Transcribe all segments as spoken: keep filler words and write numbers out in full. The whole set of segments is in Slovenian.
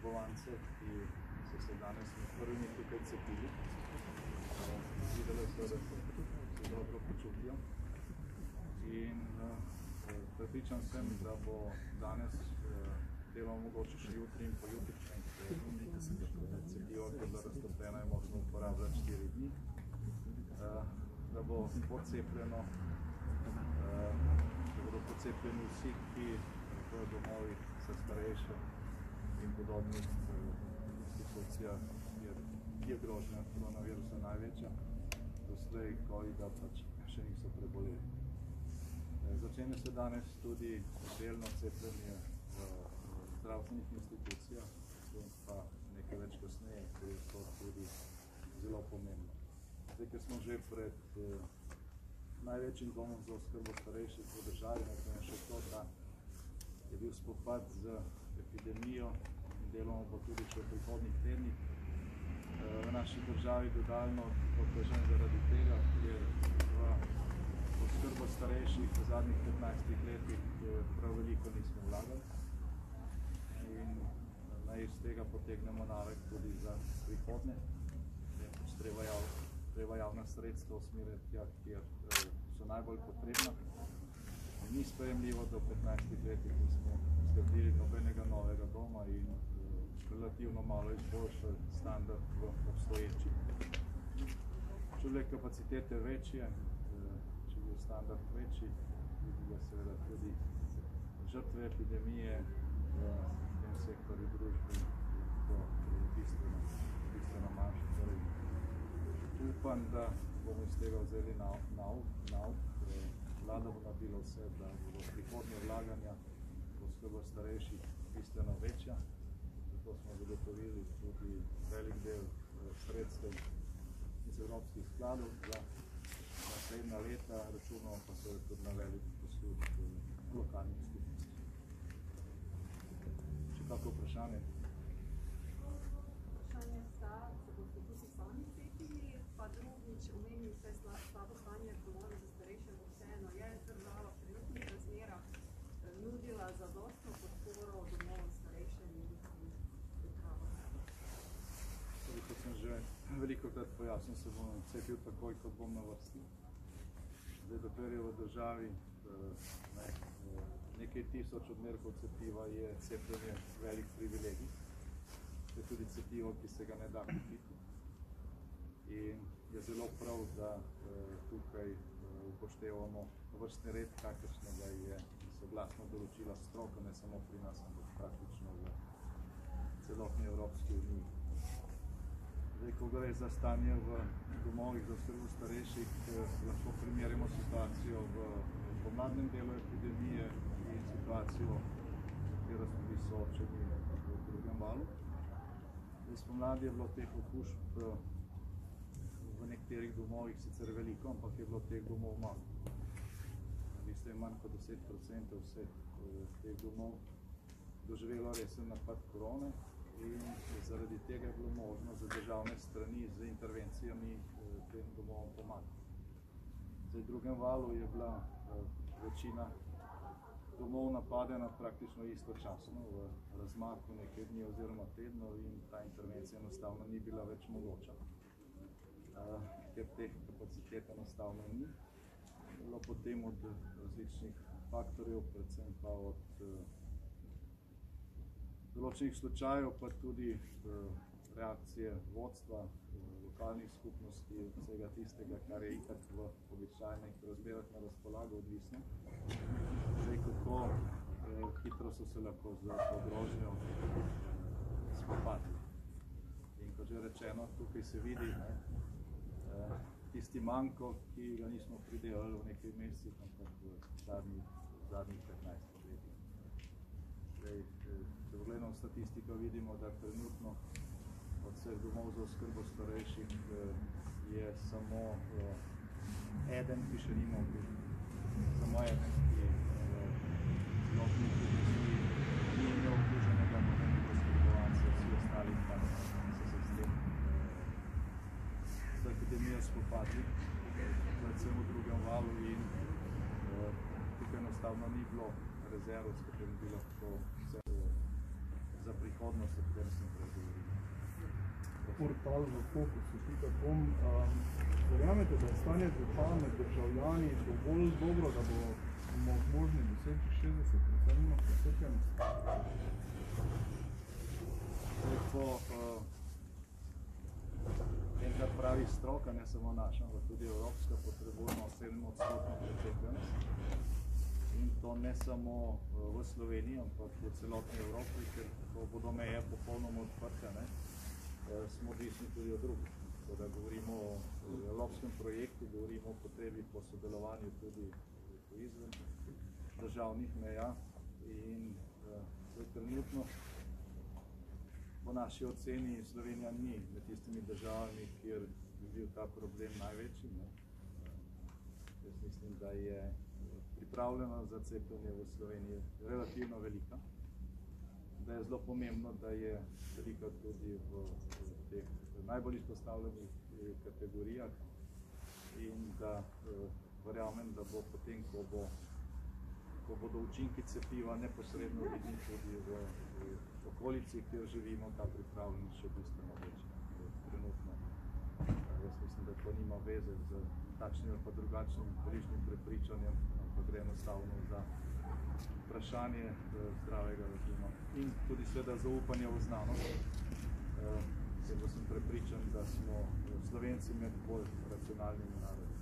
oskrbovance, ki so se danes med prvimi tukaj cepili. Videli so, da se dobro počutijo. In prepričan sem, da bo danes delo mogoče še jutri in pojutrišnjem, cepivo, ki je bila raztopljena, je možno uporabljati štiri dni. Da bo pocepljeno, da bodo pocepljeni vsi, ki v domovih za starejše in podobnih institucijah, kjer je grožnja koronavirusa največja, doslej covida pač še niso preboleli. Začenja se danes tudi delno cepljenje v zdravstvenih institucijah, pa nekaj več kasneje, ker je to tudi zelo pomembno. Zdaj, ker smo že pred največjim domom za oskrbo starejših v državi, nekaj še to, da je bil spopad z epidemijo in deloma bo tudi še v prihodnjih tednih v naši državi dodalno otežen zaradi tega, ker v oskrbo starejših v zadnjih petnajstih letih prav veliko nismo vlagali in naj iz tega potegnemo navek tudi za prihodnje. Treba javna sredstva usmeriti tja, kjer so najbolj potrebna. Ni sprejemljivo, da v petnajstih letih nismo zgradili nobenega novega doma in relativno malo izboljšali standard v obstoječi. Če bile kapacitete večje, če bi bil standard večji, bi bile seveda tudi žrtve epidemije v tem sektorju družbe bistveno manjše. Upam, da bomo iz tega vzeli nauk. Vlada bo naredila vse, da bodo prihodnje vlaganja v oskrbo starejših bistveno večja. Zato smo zagotovili tudi velik del sredstev iz evropskih skladov za naslednja leta, računamo pa se tudi na velik posluh lokalnih skupnosti. Še kako vprašanje? Vprašanje sta, se boste tudi sami cepili, pa drugič omenili se slabo stanje v domovih za starejše, vseeno je država v trenutnih razmerah nudila zadostno podporo domovom starejše in njihovim pripravam. Kot sem že velikokrat pojasnil, se bom cepil takoj, ko bom na vrsti. Zdaj, dokler je v državi nekaj tisoč odmerkov cepiva, je cepljenje velik privilegij. To je tudi cepivo, ki se ga ne da kupiti. In je zelo prav, da tukaj upoštevamo vrstni red, kakršnega je soglasno določila stroka, ne samo pri nas, ampak praktično v celotni Evropski uniji. Zdaj, ko gre za stanje v domovih za oskrbo starejših, lahko primerjamo situacijo v pomladnem delu epidemije in situacijo, katero smo bili soočeni v drugem valu. Spomladi je bilo teh okužb v nekaterih domovih sicer veliko, ampak je bilo teh domov malo. Visto je manj kot deset procentov vseh teh domov doživelo resen napad korone in zaradi tega je bilo možno za državne strani z intervencijami tem domovom pomagati. V drugem valu je bila večina domov napadena praktično istočasno, v razmaku nekaj dni oziroma tednov in ta intervencija enostavno ni bila več mogoča, ker teh kapacitet enostavno ni. Bilo potem od različnih faktorjev, predvsem pa od določenih slučajev, pa tudi reakcije vodstva lokalnih skupnosti, vsega tistega, kar je itak v običajnih razmerah na razpolago odvisno. Zdaj, kako hitro so se lahko z grožnjo spopadli. In kot že rečeno, tukaj se vidi tisti manko, ki ga nismo pridelali v nekaj mesecih, ampak v zadnjih petnajstih letih. Zdaj, če pogledamo statistiko, vidimo, da trenutno od vseh domov za oskrbo starejših je samo eden, ki še nima okužb. Samo eden, ki celotni epidemiji ni imel okuženega nobenega oskrbovanca, vsi ostali pa so se s tem z epidemijo spopadli, predvsem v drugem valu in tukaj enostavno ni bilo rezerv, s katerim bi lahko za prihodnje odgovornost, o kateri sem prej govoril. Portal v fokusu pika com. Um, verjamete, da je stanje duha med državljani dovolj dobro, da bomo možni doseči šestdeset procentno precepljenost? Po uh, tem, kar pravi stroka, ne samo naša, ampak tudi evropska, potrebujemo sedem odstotno precepljenost. In to ne samo uh, v Sloveniji, ampak v celotni Evropi, ker ko bodo meje popolnoma odprte, ne, uh, smo odvisni tudi od drugih. Tako da govorimo o evropskem projektu, govorimo o potrebi po sodelovanju tudi izven državnih meja in uh, trenutno po naši oceni Slovenija ni med tistimi državami, kjer bi bil ta problem največji. Ne. Jaz mislim, da je pripravljena za cepljenje v Sloveniji relativno velika, da je zelo pomembno, da je velika tudi v, v teh najbolj izpostavljenih kategorijah in da eh, verjamem, da bo potem, ko, bo, ko bodo učinki cepiva neposredno vidni tudi v, v okolici, kjer živimo, ta pripravljenost še bistveno večja. Trenutno. Jaz mislim, da to nima veze z takšnim ali pa drugačnim bližnjim prepričanjem, ampak gre enostavno za vprašanje zdravega razuma in tudi seveda zaupanja v znanost. Zato sem prepričan, da smo Slovenci med bolj racionalnimi narodi.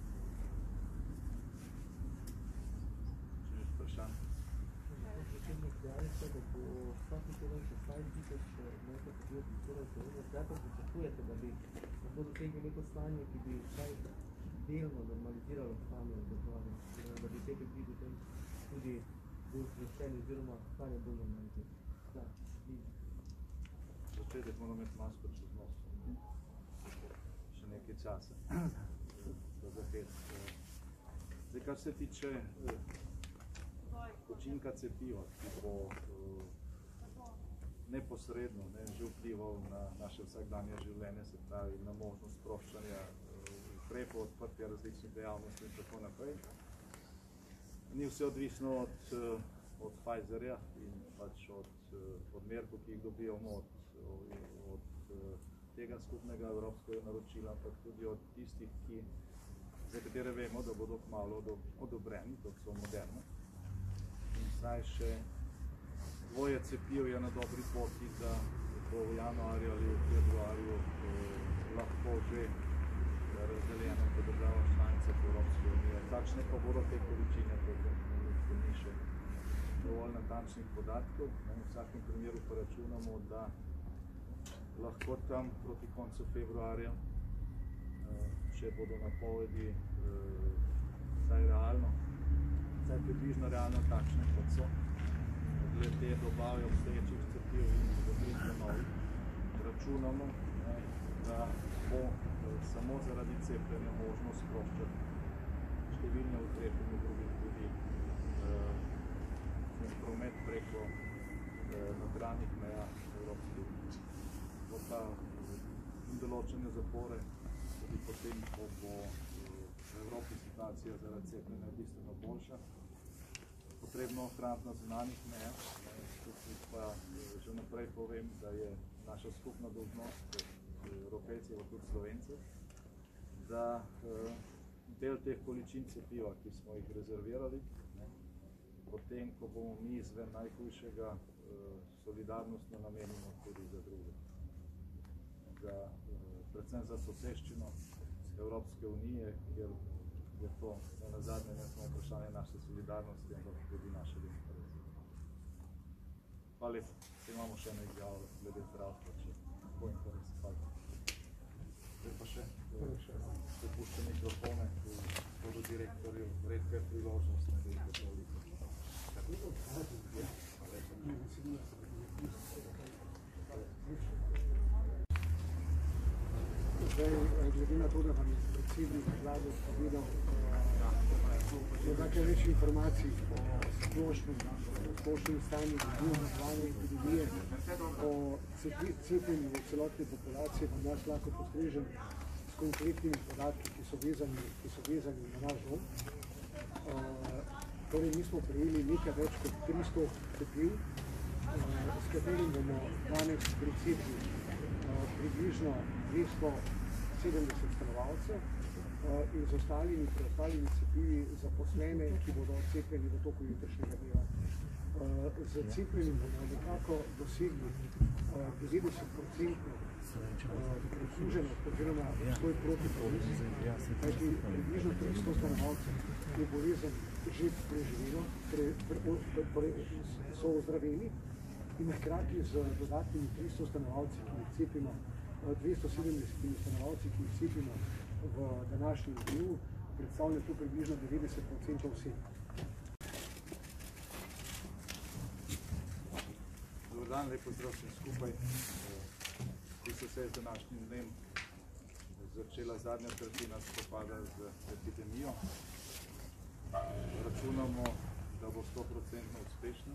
Če ni vprašanj? Predsednik, dejali ste, da bo vsaki teden še vsaj tisoč nekaj podjetij, torej Slovenija, kdaj pa pričakujete, da bi lahko dosegli neko stanje, ki bi vsaj delno normaliziralo stanje v državi, da bi te ljudi potem tudi bolj spreščeni oziroma stanje bolj normalizirali? Začetek moramo imeti masko čez nos. Še nekaj časa. Da zapet. Zdaj, kar se tiče učinka cepiva, ki bo neposredno ne, že vplival na naše vsakdanje življenje, se pravi na možnost sproščanja ukrepov, odprtja različnih dejavnosti in tako naprej. Ni vse odvisno od, od Pfizerja in pač od odmerkov, ki jih dobivamo od, od tega skupnega evropskega naročila, ampak tudi od tistih, ki, za katere vemo, da bodo kmalu odobreni, kot so Moderna. In saj še dvoje cepiv je na dobri poti, da bo v januarju ali v februarju eh, lahko že razdeljeno po državah članicah Evropske unije. Takšne pa bodo te količine, ko ni še dovolj natančnih podatkov. V vsakem primeru pa računamo, da lahko tam proti koncu februarja, če bodo napovedi vsaj realno, vsaj približno realno takšne, kot so, glede dobave obstoječih cepiv in dobritve novih, računamo, da bo samo zaradi cepljenja možno sproščati številne ukrepe, med drugim tudi eh, promet preko eh, notranjih meja Evropske unije. Bo pa določene zapore, tudi potem, ko bo v Evropi situacija zaradi cepljenja bistveno boljša, potrebno ohraniti na zunanjih mejah. Tukaj pa že naprej povem, da je naša skupna dolžnost Evropejcev, pa tudi Slovencev, da eh, del teh količin cepiva, ki smo jih rezervirali, ne, potem, ko bomo mi izven najhujšega eh, solidarnostno namenimo tudi za druge. Za, eh, predvsem za soseščino Evropske unije, kjer je to ne nazadnje ne samo vprašanje naše solidarnosti, ampak tudi našega interesa. Hvala lepa. Se imamo še eno izjavo glede zdravstva, če tako interes. Hvala. Zdaj pa še prepuščam mikrofone gospodu direktorju, redka je priložnost, ne da jih je toliko. Zdaj, glede na to, da vam je predsednik vlade povedal nekaj več informacij o splošnem stanju zdravljenja epidemije, o cepljenju v celotni populacije, pa nas lahko postrežem s konkretnimi podatki, ki so vezani, ki so vezani na naš dom. Torej, mi smo prejeli nekaj več kot tristo cepiv, s katerim bomo danes precepili približno dvesto sedemdeset stanovalcev in z ostalimi preostalimi cepivi zaposlene, ki bodo cepljeni v toku jutrišnjega dneva. Z cepljenjem bomo nekako dosegli devetdeset procentno okuženost oziroma svoj protipolis, kajti približno tristo stanovalcev je bolezen že preživelo, pre, pre, pre, so ozdraveli in hkrati z dodatnimi tristo stanovalci, ki jih cepimo, dvesto sedemdeset stanovalci, ki jih cepimo v današnjem dnevu, predstavlja tu približno devetdeset procentov vseh. Dobar dan, lep pozdrav vsem skupaj. Ko so se z današnjim dnem začela zadnja tretjina spopada z epidemijo, računamo, da bo sto procentno uspešno.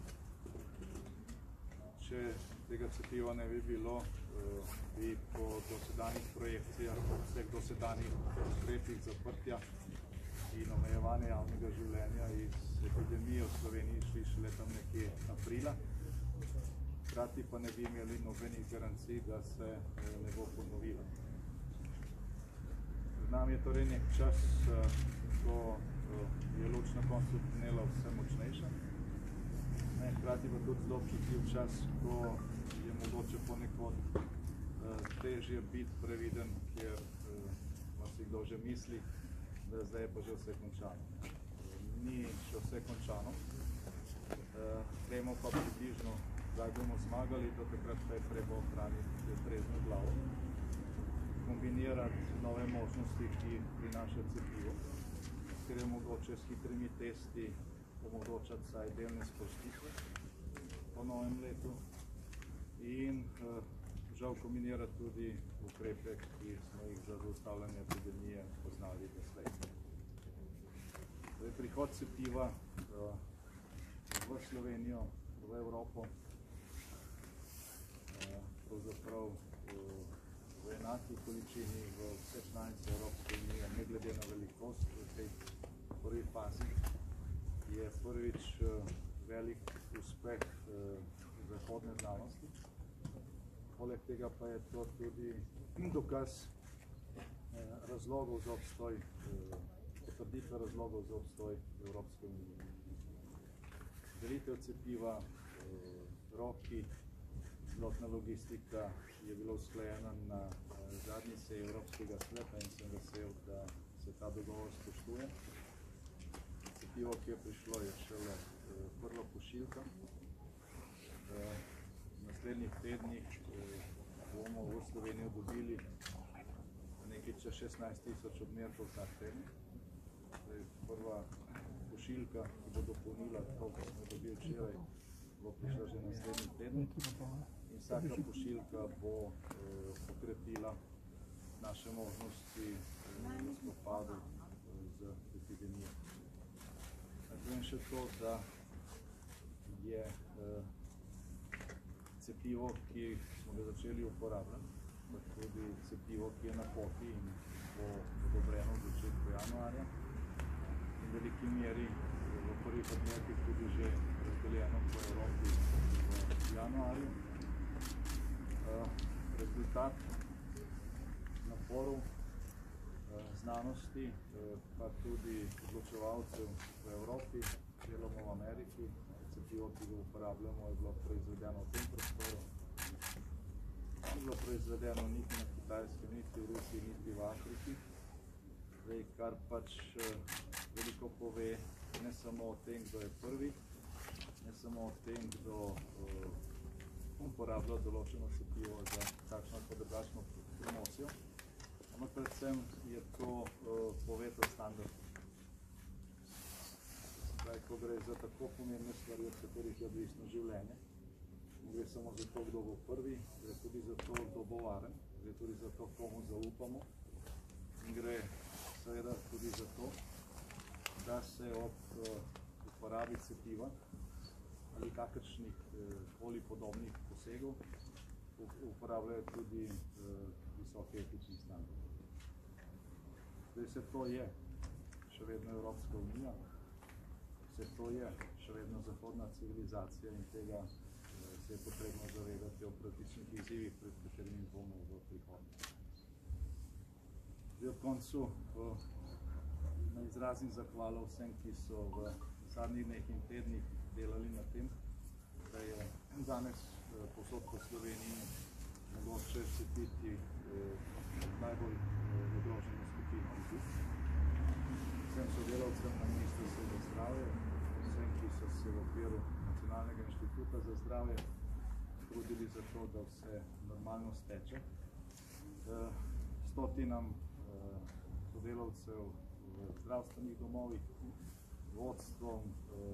Če tega cepiva ne bi bilo, bi po dosedanjih projekcijah, po vseh dosedanjih ukrepih zaprtja in omejevanja javnega življenja iz epidemije v Sloveniji šli šele tam nekje aprila. Hkrati pa ne bi imeli nobenih garancij, da se ne bo ponovilo. Pred nami je torej nek čas, ko je luč na koncu tunela vse močnejša. Hkrati pa tudi zelo občutljiv čas, ko je mogoče ponekod težje biti previden, ker marsikdo že misli, da zdaj je pa že vse končano. Ni še vse končano. Vemo pa približno, da bomo zmagali, do takrat pa je treba ohraniti trezno glavo, kombinirati nove možnosti, ki jih prinaša cepivo, ker je mogoče s hitrimi testi omogočati vsaj delne sprostitve po novem letu in žal kombinirati tudi ukrepe, ki smo jih za zaustavljanje epidemije poznali doslej. Prihod cepiva v Slovenijo, v Evropo, pravzaprav v enaki količini v vse članice Evropske unije, ne glede na velikost v tej prvi fazi, je prvič velik uspeh zahodne znanosti. Poleg tega pa je to tudi dokaz razlogov za obstoj, potrditve razlogov za obstoj Evropske unije. Delitev cepiva, roki, celotna logistika je bila usklajena na zadnji seji Evropskega sveta in sem vesel, da se ta dogovor spoštuje. Cepivo, ki je prišlo, je šele prva pošiljka. V naslednjih tednih bomo v Slovenijo dobili nekaj čez šestnajst tisoč odmerkov vsak teden. Prva pošiljka, ki bo dopolnila to, kar smo dobili včeraj, bo prišla že naslednji teden. In vsaka pošiljka bo okrepila naše možnosti v spopadu z epidemijo. Povem še to, da je cepivo, ki smo ga začeli uporabljati, pa tudi cepivo, ki je na poti in bo odobreno v začetku januarja. In v veliki meri v prvih odmerkih tudi že razdeljeno po Evropi v januarju. Rezultat naporov znanosti, pa tudi odločevalcev v Evropi, deloma v Ameriki. Cepivo, ki ga uporabljamo, je bilo proizvedeno v tem prostoru. Ni bilo proizvedeno niti na Kitajskem, niti v Rusiji, niti v Afriki. Zdaj, kar pač veliko pove ne samo o tem, kdo je prvi, ne samo o tem, kdo uporablja določeno cepivo za takšno ali drugačno promocijo, ampak predvsem je to povedo standard. Zdaj, ko gre za tako pomembne stvari, od katerih je odvisno življenje, gre samo za to, kdo bo prvi, gre tudi za to, kdo bo varen, gre tudi za to, komu zaupamo in gre seveda tudi za to, da se ob uporabi cepiva ali kakršnih koli podobnih posegov uporabljajo tudi visoke etični standardi. Zdaj, vse to je še vedno Evropska unija, vse to je še vedno zahodna civilizacija in tega se je potrebno o praktičnih izzivih, pred katerimi bomo v prihodnje. Zdaj ob koncu naj izrazim zahvalo vsem, ki so v zadnjih dneh in tednih delali na tem, da je danes povsod po Sloveniji mogoče cepiti najbolj ogroženo skupino ljudi. Vsem sodelavcem na Ministrstvu za zdravje, vsem, ki so se v okviru Nacionalnega inštituta za zdravje trudili za to, da vse normalno steče. Stotinam sodelavcev v zdravstvenih domovih, vodstvom,